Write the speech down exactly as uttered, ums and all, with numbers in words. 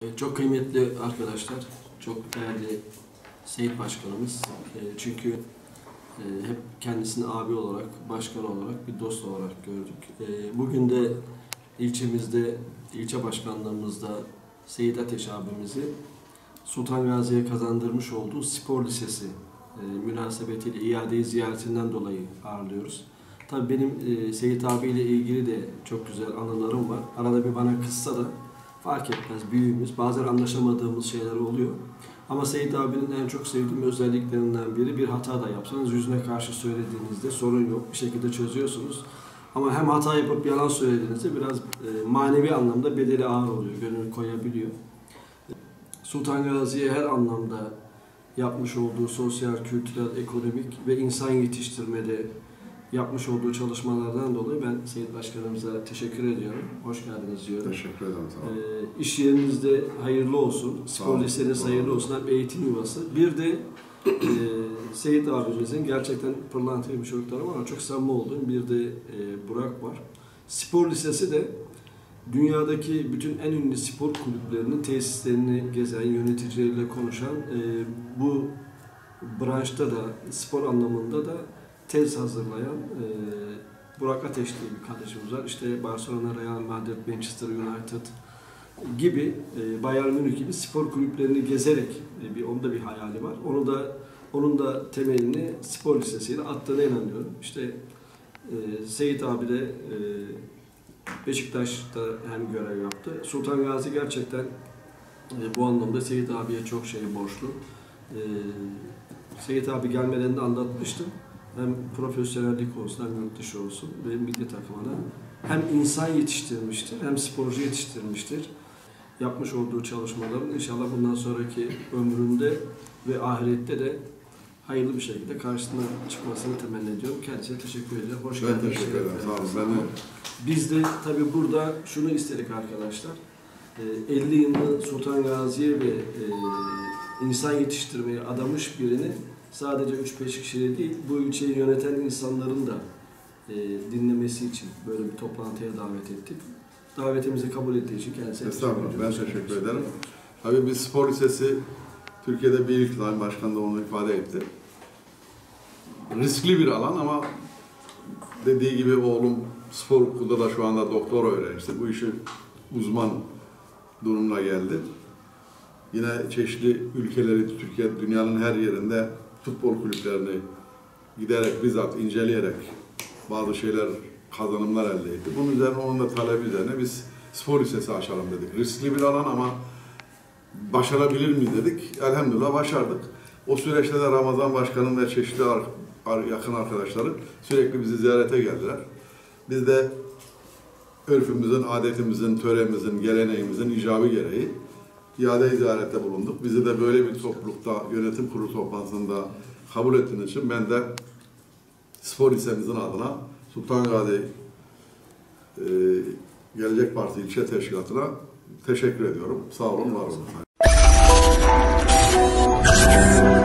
Çok kıymetli arkadaşlar, çok değerli Seyit Başkanımız. Çünkü hep kendisini abi olarak, başkan olarak, bir dost olarak gördük. Bugün de ilçemizde, ilçe başkanlığımızda Seyit Ateş abimizi Sultan Gazi'ye kazandırmış olduğu spor lisesi münasebetiyle iade-i ziyaretinden dolayı ağırlıyoruz. Tabii benim Seyit abiyle ilgili de çok güzel anılarım var. Arada bir bana kızsa da fark etmez, büyüğümüz. Bazen anlaşamadığımız şeyler oluyor. Ama Seyit abinin en çok sevdiğim özelliklerinden biri, bir hata da yapsanız yüzüne karşı söylediğinizde sorun yok. Bir şekilde çözüyorsunuz. Ama hem hata yapıp yalan söylediğinizde biraz e, manevi anlamda bedeli ağır oluyor, gönül koyabiliyor. Sultan Gazi'ye her anlamda yapmış olduğu sosyal, kültürel, ekonomik ve insan yetiştirmede yapmış olduğu çalışmalardan dolayı ben Seyit Başkanımıza teşekkür ediyorum. Hoş geldiniz diyorum. Teşekkür ederim. Sağ olun. Ee, iş yerinizde hayırlı olsun. Spor liseniz hayırlı olsun. Hem eğitim yuvası. Bir de e, Seyit abimizin gerçekten pırlantayı bir çocuklarım ama çok samimi olduğum bir de e, Burak var. Spor lisesi de dünyadaki bütün en ünlü spor kulüplerinin tesislerini gezen, yöneticileriyle konuşan, e, bu branşta da, spor anlamında da tez hazırlayan e, Burak Ateş diye bir kardeşimiz var. İşte Barcelona, Real Madrid, Manchester United gibi, e, Bayern Münih gibi spor kulüplerini gezerek e, bir onda bir hayali var. Onu da onun da temelini spor lisesiyle attığına inanıyorum. İşte e, Seyit abi de e, Beşiktaş'ta hem görev yaptı. Sultan Gazi gerçekten e, bu anlamda Seyit abiye çok şey borçlu. E, Seyit abi gelmeden de anlatmıştım. Hem profesyonellik olsun, hem yurt dışı olsun ve milli takımına hem insan yetiştirmiştir, hem sporcu yetiştirmiştir. Yapmış olduğu çalışmaların inşallah bundan sonraki ömründe ve ahirette de hayırlı bir şekilde karşısına çıkmasını temenni ediyorum. Kendisine teşekkür ediyorum. Hoş geldiniz. Ben teşekkür ederim. Sağ olun. Ben de. Biz de tabii burada şunu istedik arkadaşlar. elli yılını Sultan Gazi'ye ve insan yetiştirmeye adamış birini sadece üç beş kişiyle değil, bu ülkeyi yöneten insanların da e, dinlemesi için böyle bir toplantıya davet ettik. Davetimizi kabul ettiği için kendisine teşekkür ederim. Ben teşekkür ederim. Tabii bir spor lisesi Türkiye'de bir ilk, başkan da onu ifade etti. Riskli bir alan ama dediği gibi oğlum spor okulda da şu anda doktor öğrencisi. Bu işi uzman durumuna geldi. Yine çeşitli ülkeleri, Türkiye, dünyanın her yerinde futbol kulüplerini giderek, bizzat inceleyerek bazı şeyler, kazanımlar elde etti. Bunun üzerine, onun da talebi üzerine biz spor lisesi açalım dedik. Riskli bir alan ama başarabilir miyiz dedik. Elhamdülillah başardık. O süreçte de Ramazan Başkan'ın ve çeşitli yakın arkadaşları sürekli bizi ziyarete geldiler. Biz de örfümüzün, adetimizin, töremizin, geleneğimizin icabı gereği iade-i ziyarette bulunduk. Bizi de böyle bir toplulukta, yönetim kurulu toplantısında kabul ettiğiniz için ben de spor lisemizin adına Sultan Gazi e, Gelecek Parti İlçe Teşkilatı'na teşekkür ediyorum. Sağ olun, var olun.